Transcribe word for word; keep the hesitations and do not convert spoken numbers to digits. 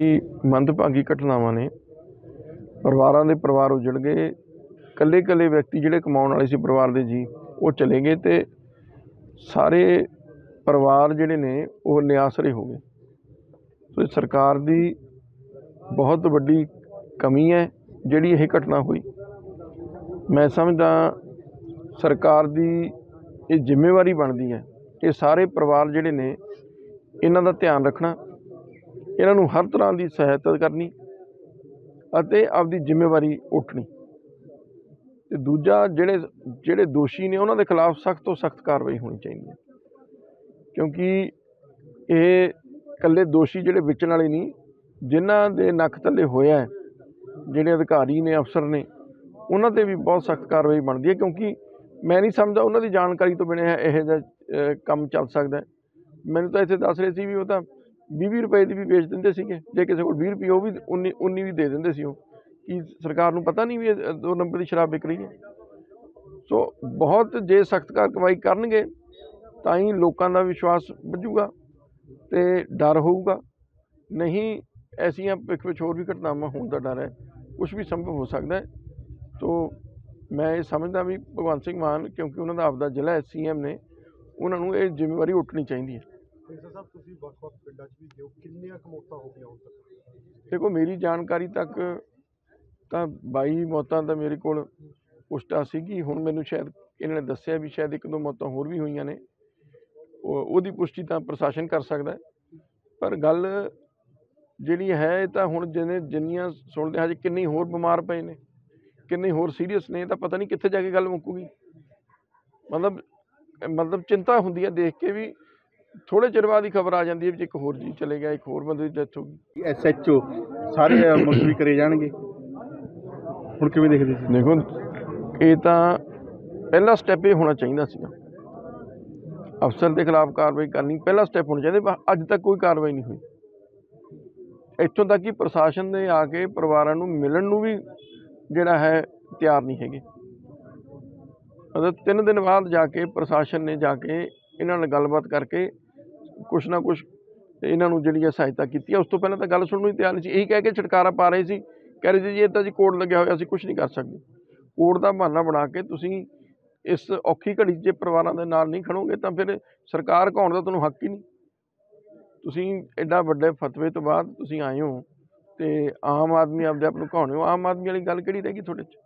ਕਿ ਮੰਦਭਾਗੀ ਘਟਨਾਵਾਂ ਨੇ। ਪਰਿਵਾਰਾਂ ਦੇ ਪਰਿਵਾਰ ਉਜੜ ਗਏ। ਇਕੱਲੇ ਇਕੱਲੇ ਵਿਅਕਤੀ ਜਿਹੜੇ ਕਮਾਉਣ ਵਾਲੇ ਸੀ ਪਰਿਵਾਰ ਦੇ ਜੀ ਉਹ ਚਲੇ ਗਏ ਅਤੇ ਸਾਰੇ ਪਰਿਵਾਰ ਜਿਹੜੇ ਨੇ ਉਹ ਨਿਆਸਰੇ ਹੋ ਗਏ। ਸੋ ਸਰਕਾਰ ਦੀ ਬਹੁਤ ਵੱਡੀ ਕਮੀ ਹੈ ਜਿਹੜੀ ਇਹ ਘਟਨਾ ਹੋਈ। ਮੈਂ ਸਮਝਦਾ ਸਰਕਾਰ ਦੀ ਇਹ ਜ਼ਿੰਮੇਵਾਰੀ ਬਣਦੀ ਹੈ ਕਿ ਸਾਰੇ ਪਰਿਵਾਰ ਜਿਹੜੇ ਨੇ ਇਹਨਾਂ ਦਾ ਧਿਆਨ ਰੱਖਣਾ, ਇਹਨਾਂ ਨੂੰ ਹਰ ਤਰ੍ਹਾਂ ਦੀ ਸਹਾਇਤਾ ਕਰਨੀ ਅਤੇ ਆਪਦੀ ਜ਼ਿੰਮੇਵਾਰੀ ਉੱਠਣੀ। ਅਤੇ ਦੂਜਾ ਜਿਹੜੇ ਜਿਹੜੇ ਦੋਸ਼ੀ ਨੇ ਉਹਨਾਂ ਦੇ ਖਿਲਾਫ ਸਖਤ ਤੋਂ ਸਖਤ ਕਾਰਵਾਈ ਹੋਣੀ ਚਾਹੀਦੀ ਹੈ, ਕਿਉਂਕਿ ਇਹ ਇਕੱਲੇ ਦੋਸ਼ੀ ਜਿਹੜੇ ਵਿਚਣ ਵਾਲੇ ਨਹੀਂ, ਜਿਨ੍ਹਾਂ ਦੇ ਨੱਕ ਥੱਲੇ ਹੋਇਆ, ਜਿਹੜੇ ਅਧਿਕਾਰੀ ਨੇ ਅਫਸਰ ਨੇ, ਉਹਨਾਂ 'ਤੇ ਵੀ ਬਹੁਤ ਸਖਤ ਕਾਰਵਾਈ ਬਣਦੀ ਹੈ। ਕਿਉਂਕਿ ਮੈਂ ਨਹੀਂ ਸਮਝਦਾ ਉਹਨਾਂ ਦੀ ਜਾਣਕਾਰੀ ਤੋਂ ਬਿਨਾਂ ਇਹੋ ਜਿਹਾ ਕੰਮ ਚੱਲ ਸਕਦਾ। ਮੈਨੂੰ ਤਾਂ ਇੱਥੇ ਦੱਸ ਰਹੇ ਸੀ ਵੀ ਉਹ ਤਾਂ ਵੀਹ ਵੀਹ ਰੁਪਏ ਦੀ ਵੀ ਵੇਚ ਦਿੰਦੇ ਸੀਗੇ, ਜੇ ਕਿਸੇ ਕੋਲ ਵੀਹ ਰੁਪਏ ਉਹ ਵੀ ਉੱਨੀ ਉੱਨੀ ਵੀ ਦੇ ਦਿੰਦੇ ਸੀ। ਉਹ ਕੀ ਸਰਕਾਰ ਨੂੰ ਪਤਾ ਨਹੀਂ ਵੀ ਇਹ ਦੋ ਨੰਬਰ ਦੀ ਸ਼ਰਾਬ ਵਿਕ ਰਹੀ ਹੈ? ਸੋ ਬਹੁਤ ਜੇ ਸਖਤ ਕਾਰਵਾਈ ਕਰਨਗੇ ਤਾਂ ਹੀ ਲੋਕਾਂ ਦਾ ਵਿਸ਼ਵਾਸ ਵਧੂਗਾ ਅਤੇ ਡਰ ਹੋਊਗਾ। ਨਹੀਂ ਐਸੀਆਂ ਭਵਿੱਖ ਵਿੱਚ ਹੋਰ ਵੀ ਘਟਨਾਵਾਂ ਹੋਣ ਦਾ ਡਰ ਹੈ, ਕੁਛ ਵੀ ਸੰਭਵ ਹੋ ਸਕਦਾ ਹੈ। ਤੋ ਮੈਂ ਇਹ ਸਮਝਦਾ ਵੀ ਭਗਵੰਤ ਸਿੰਘ ਮਾਨ, ਕਿਉਂਕਿ ਉਹਨਾਂ ਦਾ ਆਪਦਾ ਜ਼ਿਲ੍ਹਾ ਹੈ, ਸੀ ਐਮ ਨੇ, ਉਹਨਾਂ ਨੂੰ ਇਹ ਜ਼ਿੰਮੇਵਾਰੀ ਉੱਠਣੀ ਚਾਹੀਦੀ ਹੈ। ਸਾਹਿਬ ਤੁਸੀਂ ਵੱਖ-ਵੱਖ ਪਿੰਡਾਂ 'ਚ ਵੀ ਗਏ ਹੋ, ਕਿੰਨੀਆਂ ਕੁ ਮੌਤਾਂ ਹੋ ਗਈਆਂ ਹੁਣ ਤੱਕ? ਦੇਖੋ ਮੇਰੀ ਜਾਣਕਾਰੀ ਤੱਕ ਤਾਂ ਬਾਈ ਮੌਤਾਂ ਤਾਂ ਮੇਰੇ ਕੋਲ ਪੁਸ਼ਟਾ ਸੀਗੀ। ਹੁਣ ਮੈਨੂੰ ਸ਼ਾਇਦ ਇਹਨਾਂ ਨੇ ਦੱਸਿਆ ਵੀ ਸ਼ਾਇਦ ਇੱਕ ਦੋ ਮੌਤਾਂ ਹੋਰ ਵੀ ਹੋਈਆਂ ਨੇ। ਉਹ ਉਹਦੀ ਪੁਸ਼ਟੀ ਤਾਂ ਪ੍ਰਸ਼ਾਸਨ ਕਰ ਸਕਦਾ, ਪਰ ਗੱਲ ਜਿਹੜੀ ਹੈ ਇਹ ਤਾਂ ਹੁਣ ਜਿਹਨੇ ਜਿੰਨੀਆਂ ਸੁਣਦੇ ਹਜੇ ਕਿੰਨੇ ਹੋਰ ਬਿਮਾਰ ਪਏ ਨੇ, ਕਿੰਨੇ ਹੋਰ ਸੀਰੀਅਸ ਨੇ, ਤਾਂ ਪਤਾ ਨਹੀਂ ਕਿੱਥੇ ਜਾ ਕੇ ਗੱਲ ਮੁੱਕੂਗੀ। ਮਤਲਬ ਮਤਲਬ ਚਿੰਤਾ ਹੁੰਦੀ ਹੈ ਦੇਖ ਕੇ ਵੀ। ਥੋੜ੍ਹੇ ਚਿਰ ਬਾਅਦ ਹੀ ਖਬਰ ਆ ਜਾਂਦੀ ਹੈ ਵੀ ਇੱਕ ਹੋਰ ਜੀ ਚਲੇ ਗਿਆ, ਇੱਕ ਹੋਰ ਬੰਦੇ ਦੀ ਡੈਥ ਹੋ ਗਈ। ਐਸ ਐਚ ਓ ਸਾਰੇ ਮੁਲਤਵੀ ਕਰੇ ਜਾਣਗੇ, ਹੁਣ ਕਿਵੇਂ ਦੇਖਦੇ ਸੀ? ਦੇਖੋ ਇਹ ਤਾਂ ਪਹਿਲਾ ਸਟੈਪ ਇਹ ਹੋਣਾ ਚਾਹੀਦਾ ਸੀਗਾ, ਅਫਸਰ ਦੇ ਖਿਲਾਫ ਕਾਰਵਾਈ ਕਰਨੀ ਪਹਿਲਾ ਸਟੈਪ ਹੋਣਾ ਚਾਹੀਦਾ, ਪਰ ਅੱਜ ਤੱਕ ਕੋਈ ਕਾਰਵਾਈ ਨਹੀਂ ਹੋਈ। ਇੱਥੋਂ ਤੱਕ ਕਿ ਪ੍ਰਸ਼ਾਸਨ ਦੇ ਆ ਕੇ ਪਰਿਵਾਰਾਂ ਨੂੰ ਮਿਲਣ ਨੂੰ ਵੀ ਜਿਹੜਾ ਹੈ ਤਿਆਰ ਨਹੀਂ ਹੈਗੇ। ਮਤਲਬ ਤਿੰਨ ਦਿਨ ਬਾਅਦ ਜਾ ਕੇ ਪ੍ਰਸ਼ਾਸਨ ਨੇ ਜਾ ਕੇ ਇਹਨਾਂ ਨਾਲ ਗੱਲਬਾਤ ਕਰਕੇ ਕੁਛ ਨਾ ਕੁਛ ਇਹਨਾਂ ਨੂੰ ਜਿਹੜੀ ਹੈ ਸਹਾਇਤਾ ਕੀਤੀ ਹੈ। ਉਸ ਤੋਂ ਪਹਿਲਾਂ ਤਾਂ ਗੱਲ ਸੁਣਨ ਨੂੰ ਹੀ ਤਿਆਰ ਨਹੀਂ ਸੀ। ਇਹੀ ਕਹਿ ਕੇ ਛੁਟਕਾਰਾ ਪਾ ਰਹੇ ਸੀ, ਕਹਿ ਰਹੇ ਸੀ ਜੀ ਇਹ ਤਾਂ ਜੀ ਕੋਰਟ ਲੱਗਿਆ ਹੋਇਆ, ਅਸੀਂ ਕੁਛ ਨਹੀਂ ਕਰ ਸਕਦੇ। ਕੋਰਟ ਦਾ ਬਹਾਨਾ ਬਣਾ ਕੇ ਤੁਸੀਂ ਇਸ ਔਖੀ ਘੜੀ 'ਚ ਜੇ ਪਰਿਵਾਰਾਂ ਦੇ ਨਾਲ ਨਹੀਂ ਖੜੋਗੇ ਤਾਂ ਫਿਰ ਸਰਕਾਰ ਘਾਉਣ ਦਾ ਤੁਹਾਨੂੰ ਹੱਕ ਹੀ ਨਹੀਂ। ਤੁਸੀਂ ਐਡਾ ਵੱਡੇ ਫਤਵੇ ਤੋਂ ਬਾਅਦ ਤੁਸੀਂ ਆਏ ਹੋ ਅਤੇ ਆਮ ਆਦਮੀ ਆਪਦੇ ਆਪ ਨੂੰ ਘਾਉਣੇ ਹੋ। ਆਮ ਆਦਮੀ ਵਾਲੀ ਗੱਲ ਕਿਹੜੀ ਰਹਿ ਗਈ ਤੁਹਾਡੇ 'ਚ?